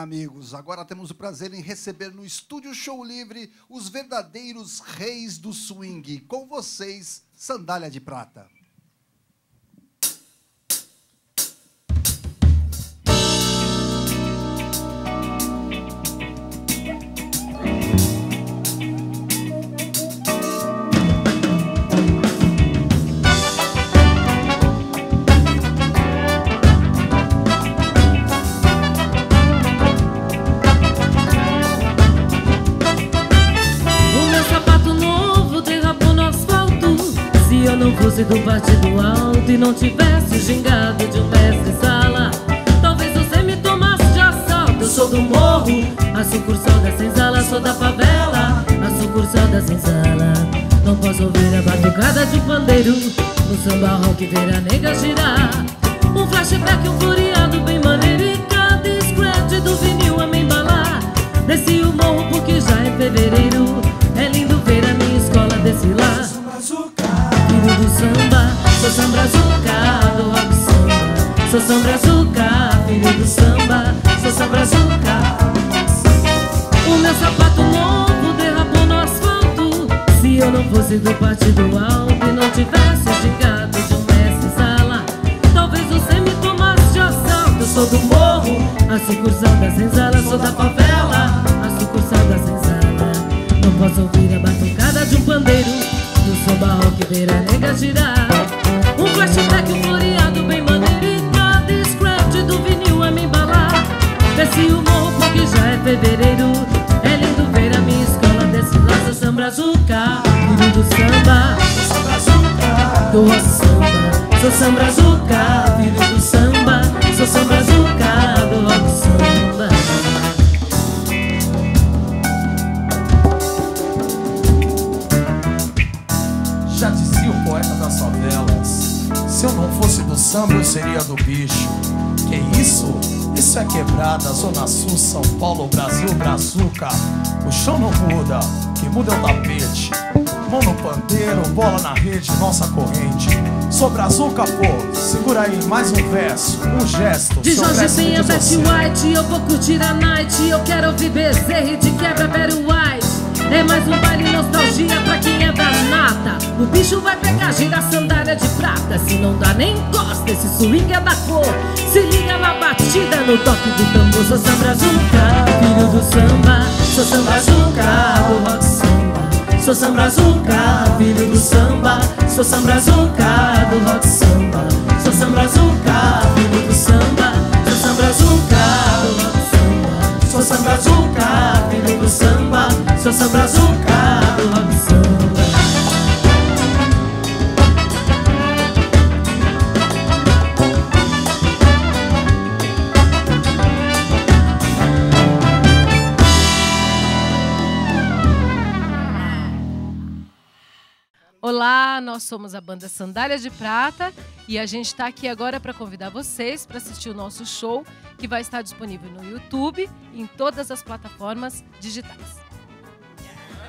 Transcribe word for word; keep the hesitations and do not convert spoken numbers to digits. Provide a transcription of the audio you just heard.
amigos, agora temos o prazer em receber no Estúdio Show Livre os verdadeiros reis do swing. Com vocês, Sandália de Prata. Se eu não fosse do partido alto e não tivesse gingado de um mestre-sala, talvez você me tomasse de assalto. Eu sou do morro, a sucursal da senzala. Sou da favela, a sucursal da senzala. Não posso ouvir a batucada de um pandeiro no samba rock ver a nega girar. Um flashback, um floreado bem maneiro e cada scratch do vinil a me embalar. Desci o morro porque já é fevereiro. É lindo ver a minha escola desfilar. Filho do samba, sou sambrazuca do rock samba. Sou sambrazuca, filho do samba. Sou sambrazuca. O meu sapato novo derrapou no asfalto. Se eu não fosse do partido alto e não tivesse gingado de um mestre-sala, talvez você me tomasse de assalto. Eu sou do morro, a sucursal da senzala. Sou da favela, a sucursal da senzala. Não posso ouvir a batucada de um pandeiro no samba rock ver a nega girar. Um flashback, um floreado bem maneiro e cada scratch do vinil a me embalar. Desci o morro porque já é fevereiro. É lindo ver a minha escola desfilar. Sou sambrazuca, filho do samba. Sou sambrazuca do rock samba. Sou sambrazuca, filho do samba. Sou sambrazuca do rock samba. Já dizia o poeta das favelas: se eu não fosse do samba, eu seria do bicho. Que isso? Isso é quebrada, Zona Sul, São Paulo, Brasil, Brazuca. O chão não muda, o que muda é o tapete. Mão no pandeiro, bola na rede, nossa corrente. Sou Brazuca, pô, segura aí, mais um verso, um gesto. De Jorge Penha, Betty White, eu vou curtir a night. Eu quero ouvir Bezerra e de quebra Barry White. É mais um baile nostalgia pra quem é da nata. O bicho vai pegar, gira a sandália de prata. Se não dá nem encosta, esse swing é da cor. Se liga na batida, no toque do tambor. Sou sambrazuca, filho do samba. Sou sambrazuca do rock samba. Sou sambrazuca, filho do samba. Sou sambrazuca do rock samba. Sou sambrazuca, filho do samba. Sou sambrazuca do rock samba. Sou sambrazuca, filho do samba. Sou sambrazuca do rock samba. Olá, nós somos a banda Sandália de Prata e a gente está aqui agora para convidar vocês para assistir o nosso show, que vai estar disponível no YouTube e em todas as plataformas digitais.